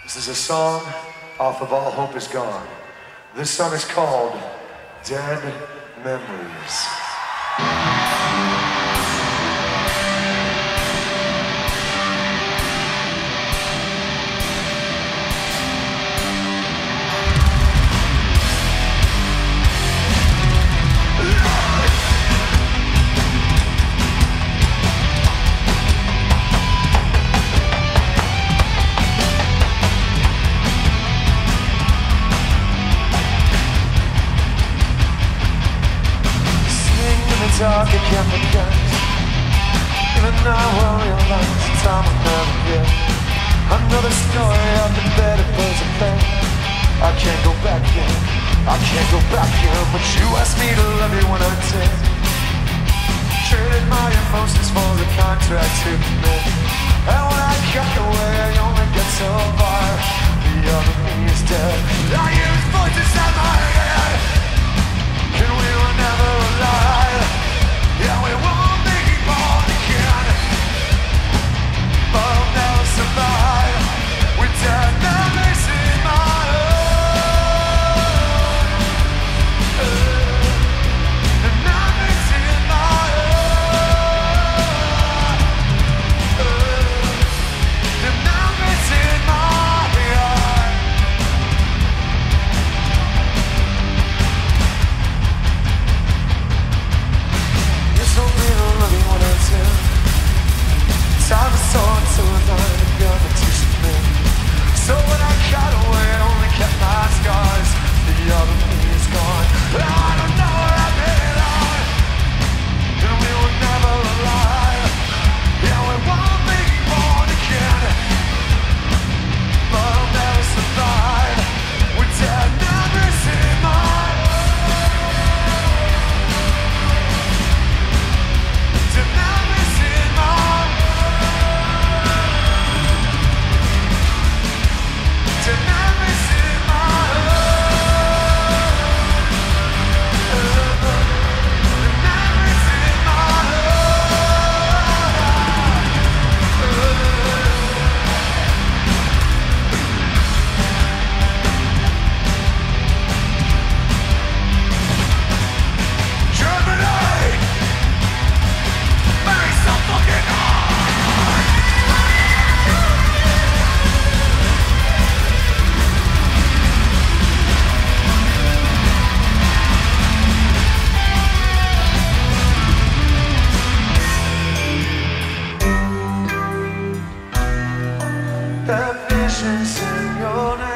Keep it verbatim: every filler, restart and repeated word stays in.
This is a song off of All Hope Is Gone. This song is called Dead Memories. Dark, I can't forget. Even now I realize the time will never get. Another story of the better birds of play. I can't go back in, I can't go back in. But you asked me to love you when I did. Traded my emotions for the contract to commit. And when I got away, I only get so far. The other me is dead. I use voices in my head, and we were never alive. Yeah, we won't be born again, but I'll never survive with dead memories in my heart. The memories in my heart. The memories in my heart. Time is so until I'm gonna teach me. So when I got away, I only kept my scars. The other me is gone. I don't know where I belong, and we were never alive. Yeah, we won't be born again, but I'll never survive with dead memories in my heart. Dead memories in my heart. The visions in your name.